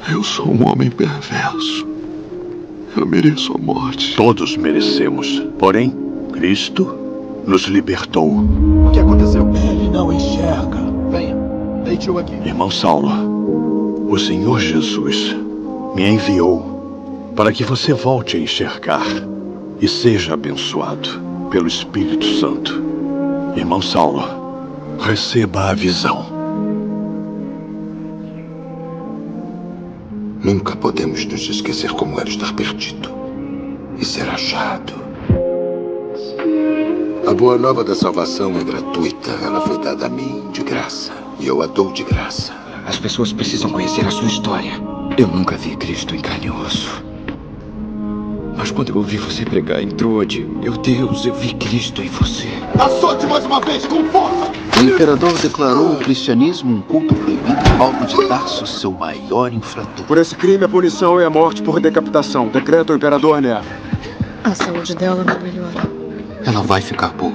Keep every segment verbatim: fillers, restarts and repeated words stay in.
Eu sou um homem perverso. Eu mereço a morte. Todos merecemos. Porém, Cristo nos libertou. O que aconteceu? Ele não enxerga. Venha, deite-o aqui. Irmão Saulo, o Senhor Jesus me enviou para que você volte a enxergar e seja abençoado pelo Espírito Santo. Irmão Saulo, receba a visão. Nunca podemos nos esquecer como era estar perdido e ser achado. A boa nova da salvação é gratuita. Ela foi dada a mim de graça. E eu a dou de graça. As pessoas precisam conhecer a sua história. Eu nunca vi Cristo em carne e osso. Mas quando eu ouvi você pregar em Troade, meu Deus, eu vi Cristo em você. Açoite mais uma vez, com força! O imperador declarou o cristianismo um culto proibido. Paulo de Tarso, seu maior infrator. Por esse crime, a punição é a morte por decapitação. Decreta o imperador Nero. A saúde dela não melhora. Ela vai ficar boa.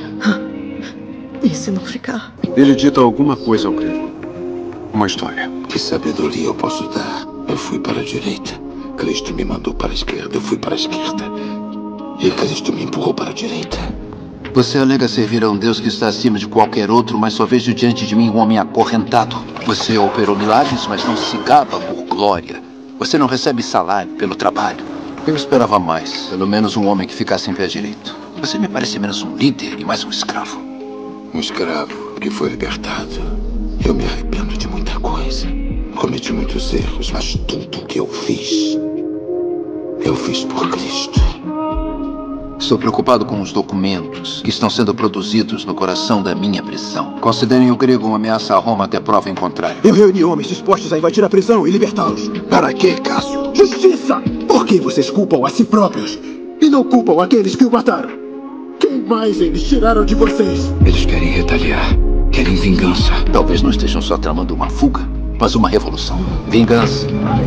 E se não ficar? Ele dita alguma coisa ao grego. Uma história. Que sabedoria eu posso dar? Eu fui para a direita. Cristo me mandou para a esquerda. Eu fui para a esquerda. E Cristo me empurrou para a direita. Você alega servir a um Deus que está acima de qualquer outro, mas só vejo diante de mim um homem acorrentado. Você operou milagres, mas não se gaba por glória. Você não recebe salário pelo trabalho. Eu esperava mais. Pelo menos um homem que ficasse em pé direito. Você me parece menos um líder e mais um escravo. Um escravo que foi libertado. Eu me arrependo de muita coisa. Cometi muitos erros, mas tudo o que eu fiz, eu fiz por Cristo. Estou preocupado com os documentos que estão sendo produzidos no coração da minha prisão. Considerem o grego uma ameaça a Roma até prova em contrário. Eu reuni homens dispostos a invadir a prisão e libertá-los. Para quê, Cássio? Justiça! Por que vocês culpam a si próprios e não culpam aqueles que o mataram? Quem mais eles tiraram de vocês? Eles querem retaliar. Querem vingança. Talvez não estejam só tramando uma fuga, mas uma revolução. Vingança.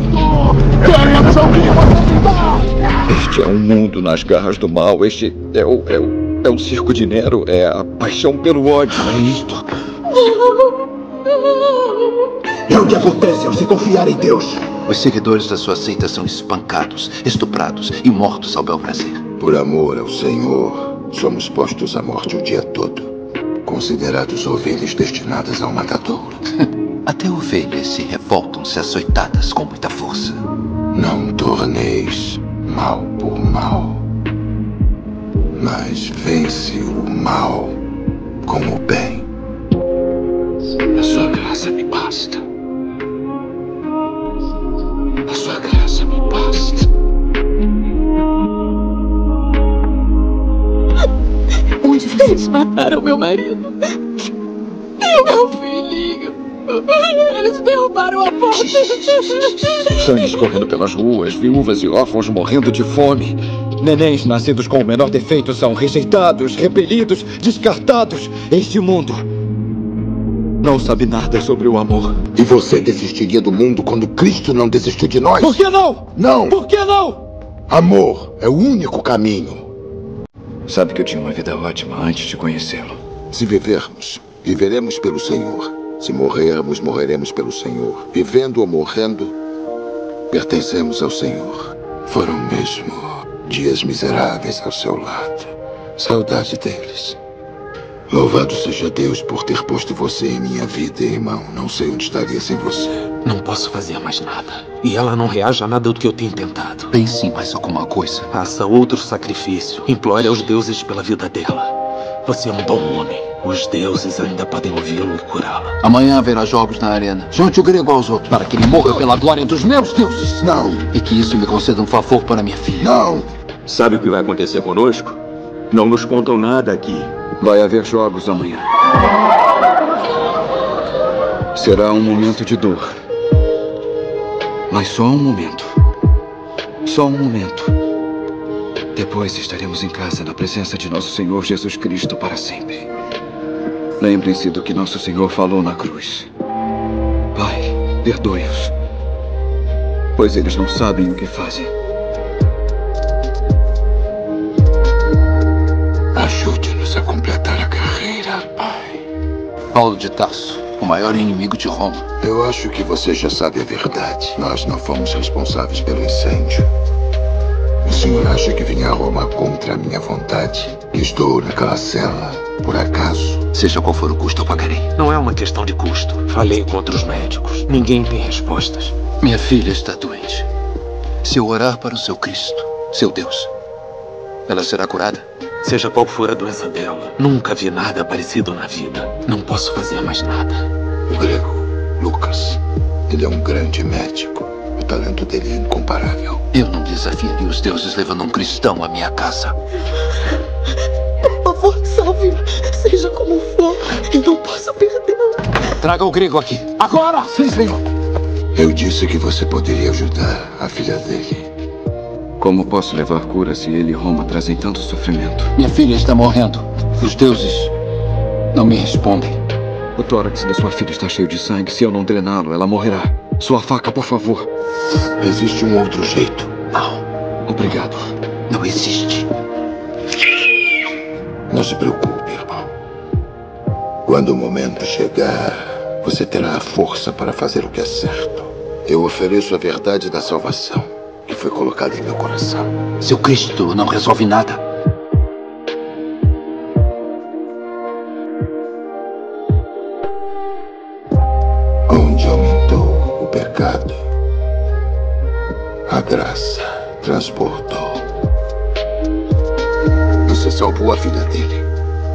Este é um mundo nas garras do mal. Este é o, é o, é o circo de Nero. É a paixão pelo ódio. É isto. É o que acontece ao se confiar em Deus. Os seguidores da sua seita são espancados, estuprados e mortos ao bel prazer. Por amor ao Senhor, somos postos à morte o dia todo. Considerados ovelhas destinadas ao matadouro. Até ovelhas se revoltam se açoitadas com muita força. Não torneis mal por mal, mas vence o mal com o bem. A sua graça me basta. A sua graça me basta. Onde eles mataram meu marido? E o meu filhinho? Eles derrubaram a porta. Sangue escorrendo pelas ruas, viúvas e órfãos morrendo de fome. Nenéns nascidos com o menor defeito são rejeitados, repelidos, descartados. Este mundo não sabe nada sobre o amor. E você desistiria do mundo quando Cristo não desistiu de nós? Por que não? Não! Por que não? Amor é o único caminho. Sabe que eu tinha uma vida ótima antes de conhecê-lo. Se vivermos, viveremos pelo Senhor. Se morrermos, morreremos pelo Senhor. Vivendo ou morrendo, pertencemos ao Senhor. Foram mesmo dias miseráveis ao seu lado. Saudade deles. Louvado seja Deus por ter posto você em minha vida, irmão. Não sei onde estaria sem você. Não posso fazer mais nada. E ela não reage a nada do que eu tenho tentado. Pense em mais alguma coisa. Faça outro sacrifício. Implore aos deuses pela vida dela. Você é um bom homem. Os deuses ainda podem ouvi-lo e curá-la. Amanhã haverá jogos na arena. Junte o grego aos outros para que ele morra pela glória dos meus deuses. Não! E que isso me conceda um favor para minha filha. Não! Sabe o que vai acontecer conosco? Não nos contam nada aqui. Vai haver jogos amanhã. Será um momento de dor. Mas só um momento. Só um momento. Depois estaremos em casa na presença de nosso Senhor Jesus Cristo para sempre. Lembrem-se do que nosso Senhor falou na cruz. Pai, perdoe-os, pois eles não sabem o que fazem. Ajude-nos a completar a carreira, Pai. Paulo de Tarso, o maior inimigo de Roma. Eu acho que você já sabe a verdade. Nós não fomos responsáveis pelo incêndio. O senhor acha que vim a Roma contra a minha vontade? Que estou naquela cela, por acaso? Seja qual for o custo, eu pagarei. Não é uma questão de custo. Falei com outros médicos. Ninguém tem respostas. Minha filha está doente. Se eu orar para o seu Cristo, seu Deus, ela será curada? Seja qual for a doença dela, nunca vi nada parecido na vida. Não posso fazer mais nada. O grego, Lucas, ele é um grande médico. O talento dele é incomparável. Eu não desafiaria os deuses levando um cristão à minha casa. Por favor, salve-me. Seja como for, eu não posso perdê-la. Traga o grego aqui. Agora! Sim, senhor. Eu disse que você poderia ajudar a filha dele. Como posso levar cura se ele e Roma trazem tanto sofrimento? Minha filha está morrendo. Os deuses não me respondem. O tórax da sua filha está cheio de sangue. Se eu não drená-lo, ela morrerá. Sua faca, por favor. Existe um outro jeito. Não. Obrigado. Não existe. Não se preocupe, irmão. Quando o momento chegar, você terá a força para fazer o que é certo. Eu ofereço a verdade da salvação que foi colocada em meu coração. Seu Cristo não resolve nada. Onde aumentou o pecado, a graça transbordou. Você salvou a filha dele.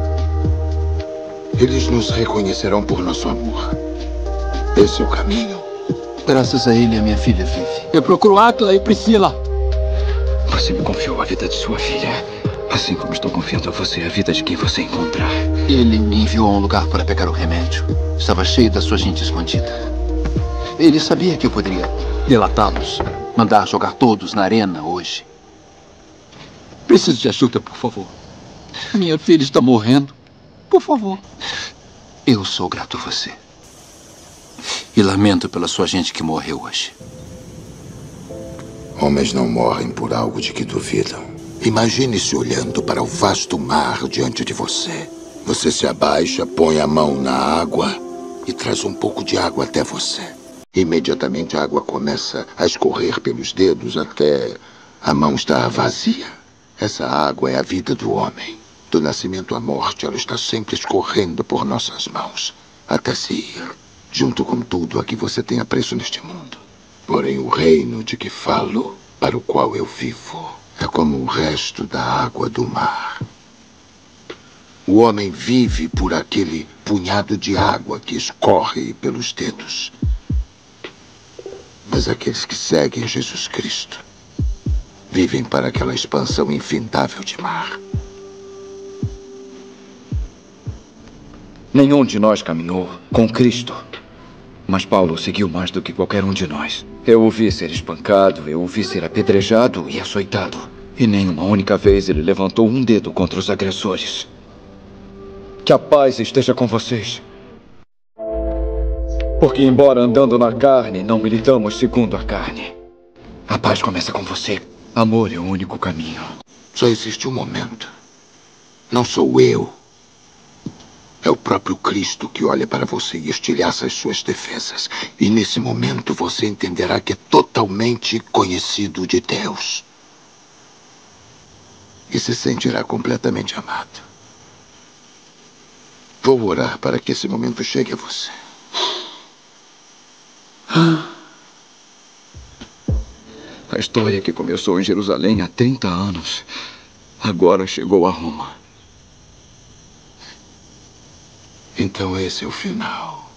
Eles nos reconhecerão por nosso amor. Esse é o caminho. Graças a ele, a minha filha vive. Eu procuro Áquila e Priscila. Você me confiou a vida de sua filha. Assim como estou confiando a você a vida de quem você encontrar. Ele me enviou a um lugar para pegar o remédio. Estava cheio da sua gente escondida. Ele sabia que eu poderia delatá-los. Mandar jogar todos na arena hoje. Preciso de ajuda, por favor. Minha filha está morrendo. Por favor. Eu sou grato a você. E lamento pela sua gente que morreu hoje. Homens não morrem por algo de que duvidam. Imagine-se olhando para o vasto mar diante de você. Você se abaixa, põe a mão na água e traz um pouco de água até você. Imediatamente a água começa a escorrer pelos dedos até a mão estar vazia. Essa água é a vida do homem. Do nascimento à morte, ela está sempre escorrendo por nossas mãos, até se ir, junto com tudo a que você tem apreço neste mundo. Porém, o reino de que falo, para o qual eu vivo, é como o resto da água do mar. O homem vive por aquele punhado de água que escorre pelos dedos. Mas aqueles que seguem Jesus Cristo vivem para aquela expansão infindável de mar. Nenhum de nós caminhou com Cristo. Mas Paulo seguiu mais do que qualquer um de nós. Eu o vi ser espancado, eu o vi ser apedrejado e açoitado. E nem uma única vez ele levantou um dedo contra os agressores. Que a paz esteja com vocês. Porque, embora andando na carne, não militamos segundo a carne. A paz começa com você. Amor é o único caminho. Só existe um momento. Não sou eu. É o próprio Cristo que olha para você e estilhaça as suas defesas. E nesse momento você entenderá que é totalmente conhecido de Deus. E se sentirá completamente amado. Vou orar para que esse momento chegue a você. A história que começou em Jerusalém há trinta anos, agora chegou a Roma. Então esse é o final.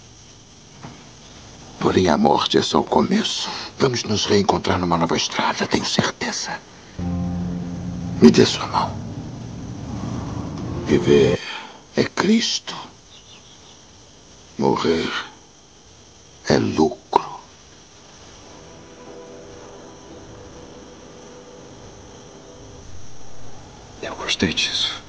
Porém, a morte é só o começo. Vamos nos reencontrar numa nova estrada, tenho certeza. Me dê sua mão. Viver é Cristo. Morrer é lucro. Eu gostei disso.